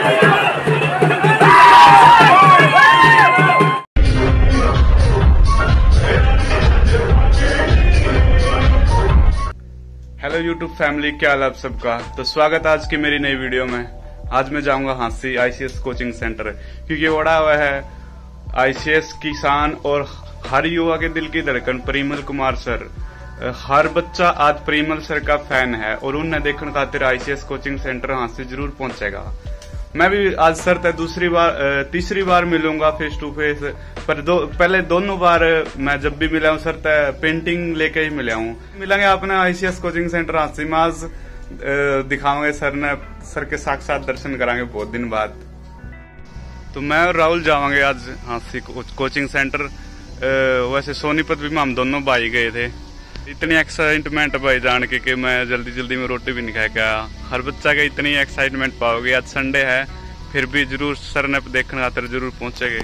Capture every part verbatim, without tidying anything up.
Hello YouTube family, क्या हाल आप सबका। तो स्वागत आज की मेरी नई वीडियो में। आज मैं जाऊंगा हांसी आईसीएस कोचिंग सेंटर, क्योंकि बड़ा हुआ है आईसीएस की शान और हर युवा के दिल की धड़कन परिमल कुमार सर। हर बच्चा आज परिमल सर का फैन है और उन्हें देखने खातिर आईसीएस कोचिंग सेंटर हांसी जरूर पहुंचेगा। मैं भी आज सर तक दूसरी बार तीसरी बार मिलूंगा फेस टू फेस, पर दो पहले दोनों बार मैं जब भी मिला हूँ सर तक पेंटिंग लेके ही मिला हूँ। मिलेंगे अपने आईसीएस कोचिंग सेंटर हांसी में। आज दिखाओगे सर ने सर के साक्षात दर्शन कराएंगे बहुत दिन बाद। तो मैं और राहुल जावांगे आज हांसी कोचिंग सेंटर। वैसे सोनीपत भी में हम दोनों भाई गए थे। इतनी एक्साइटमेंट भाई जान के कि मैं जल्दी जल्दी में रोटी भी नहीं खा के। हर बच्चा के इतनी एक्साइटमेंट पाओगे। आज संडे है फिर भी जरूर सर ने देखने खातिर जरूर पहुंचेंगे।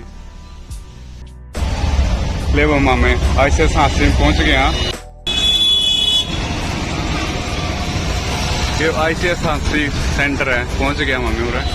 ले वो मामे आईसीएस हांसी में पहुंच गए। ये आईसीएस हांसी सेंटर है, पहुंच गया मामे उरा।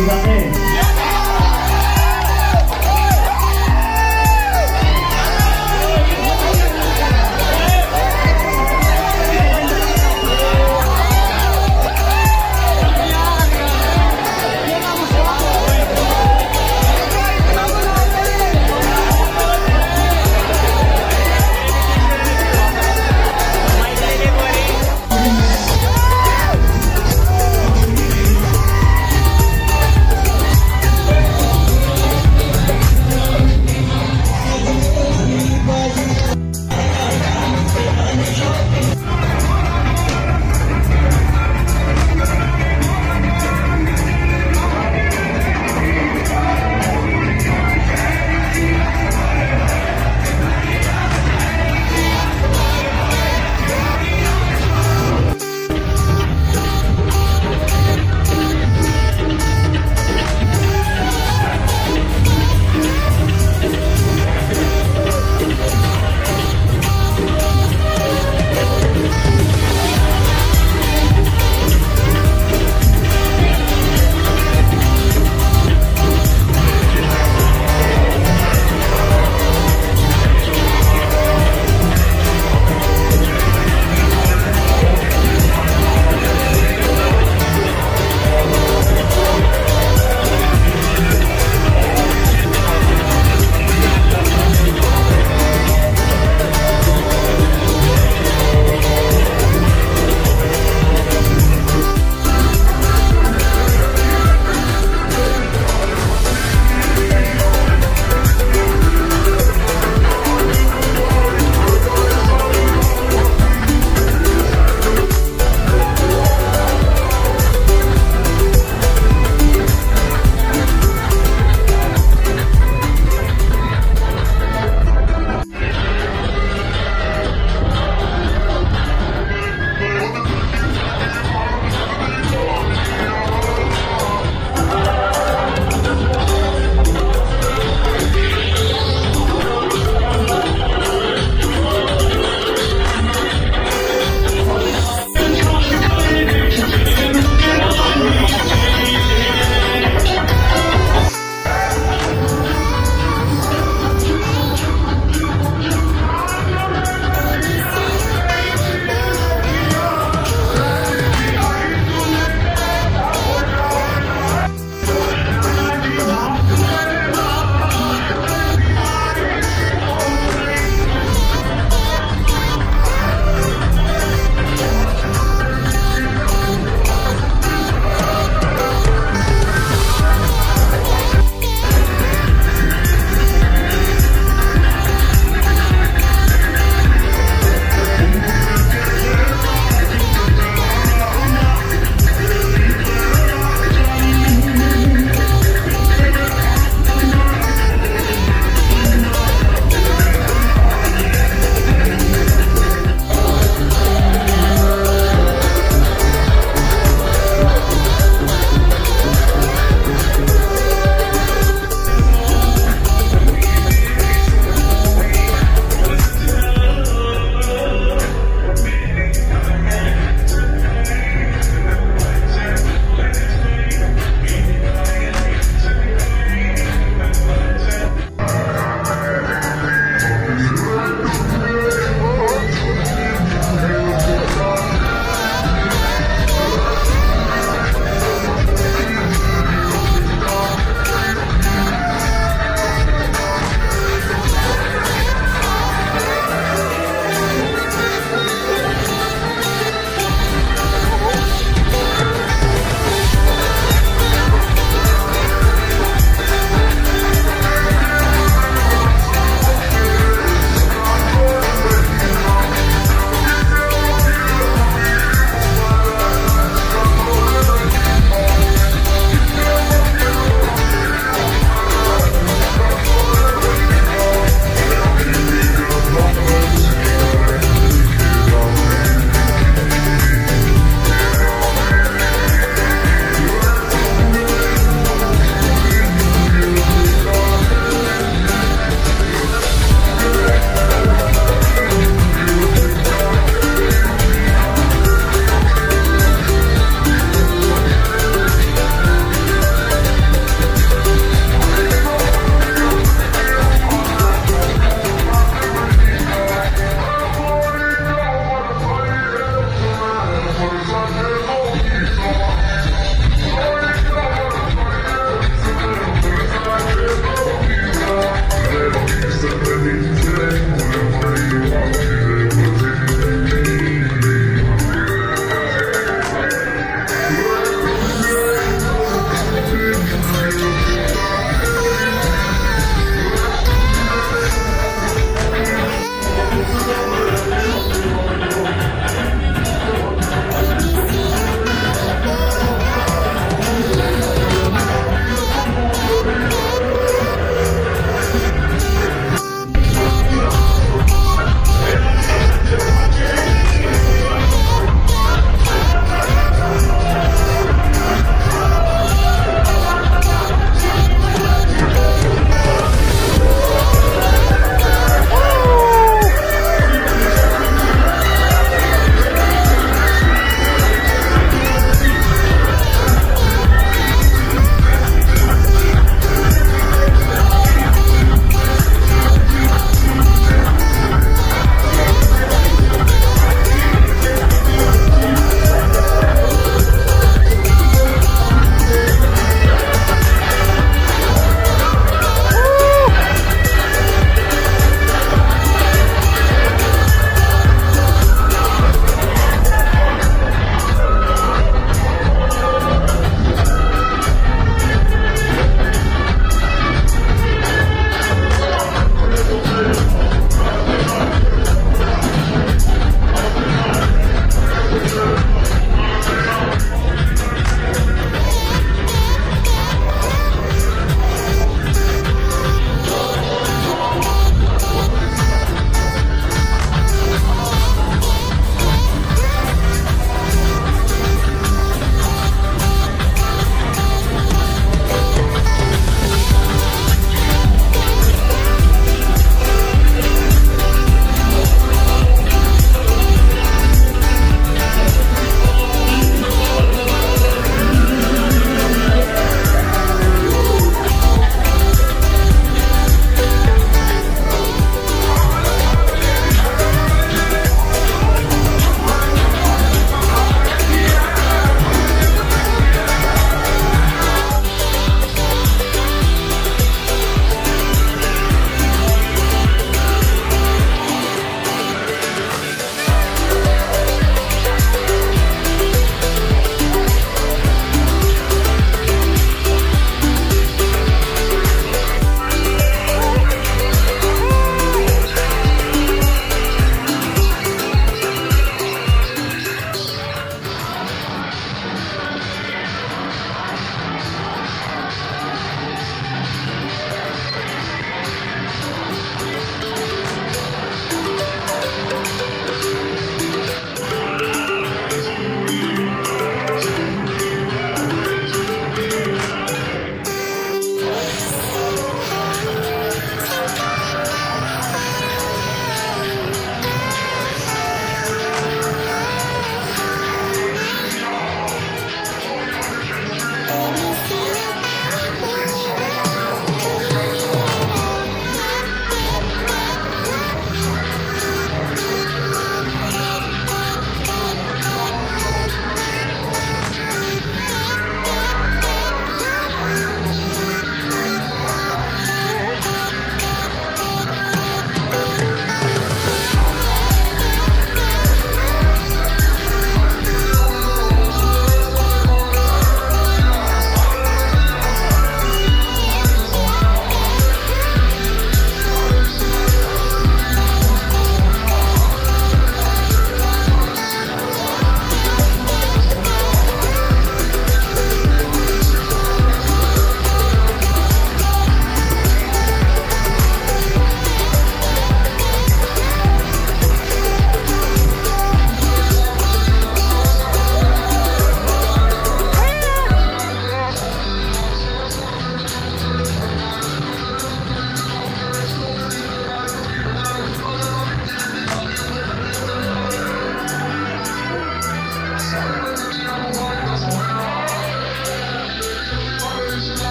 दिखाते हैं।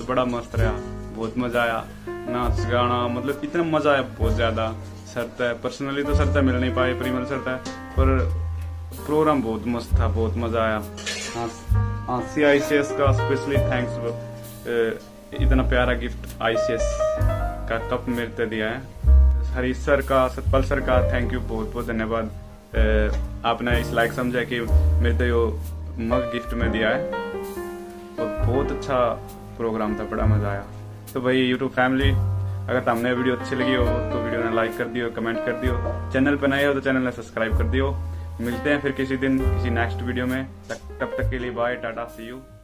बड़ा मस्त रहा, बहुत मजा आया। नाच गाना मतलब इतना मजा आया बहुत ज्यादा। सरता पर्सनली तो सरता मिल नहीं पाए, प्रीमल सरता, पर प्रोग्राम बहुत मस्त था, बहुत मजा आया। सी आई सी एस का स्पेशली थैंक्स, इतना प्यारा गिफ्ट आई सी एस का कप मेरे को दिया है। हरीश सर का, सतपाल सर का थैंक यू, बहुत बहुत धन्यवाद। आपने इस लायक समझा कि मेरे को यो मग गिफ्ट में दिया है, और बहुत अच्छा प्रोग्राम था, बड़ा मजा आया। तो भाई यूट्यूब फैमिली, अगर तुमने वीडियो अच्छी लगी हो तो वीडियो ने लाइक कर दियो, कमेंट कर दियो, चैनल पर नए हो तो चैनल ने सब्सक्राइब कर दियो। मिलते हैं फिर किसी दिन किसी नेक्स्ट वीडियो में, तब तक के लिए बाय, टाटा, सी यू।